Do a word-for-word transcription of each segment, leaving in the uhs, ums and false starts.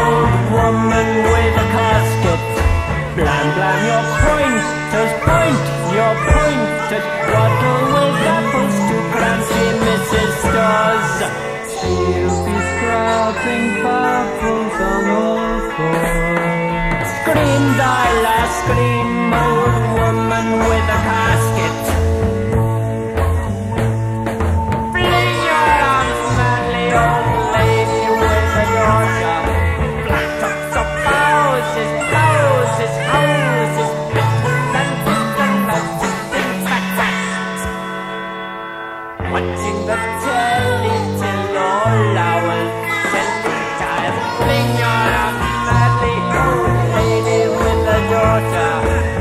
old woman with a casket. Blam, blam, your pointers, point, your pointers. Waddle with apples to cranky Missus Dawes. She'll be scrubbing bubbles on all fours. Scream, Dyla, scream, old woman with a casket. Fling your arms madly, old lady with a Yorkshire. Black tops of houses, houses, houses, bits and bits and nuts and fat fat. Watching the telly till all hours, telly time. Fling your arms madly, old lady with a daughter.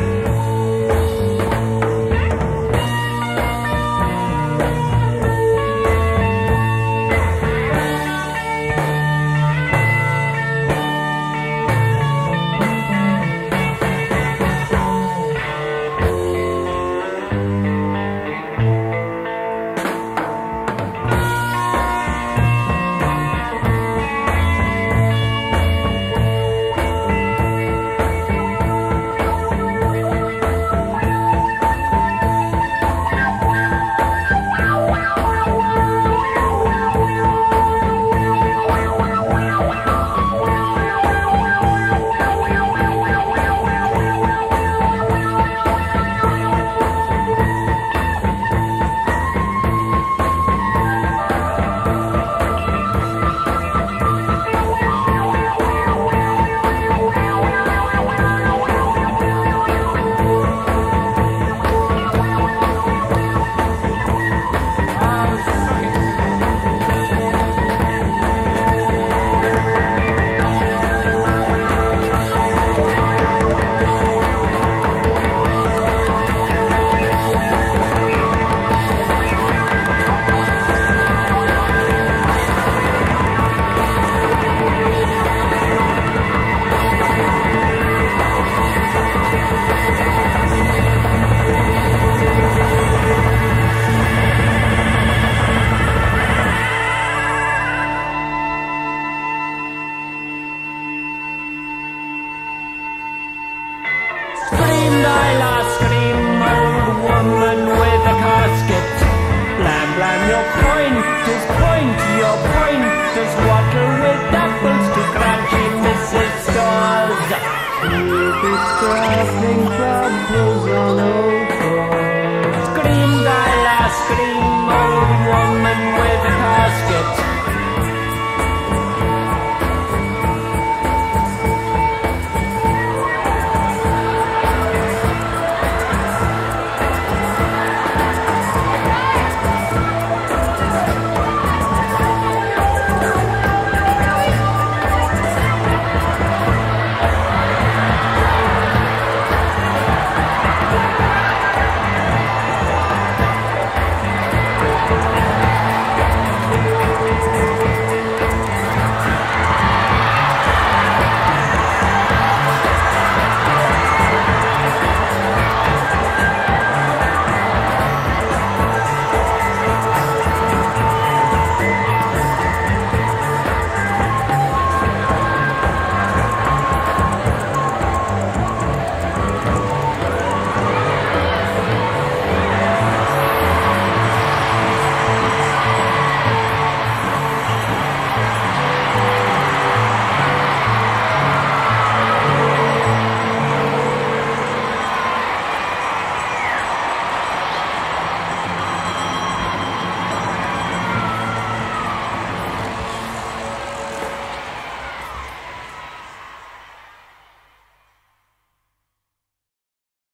Scream, Dyla, scream, old woman with a casket. Blam, blam, your pointers, point, your pointers. Waddle with apples to crunchy Missus Dawes. You'll be scrubbing bubbles on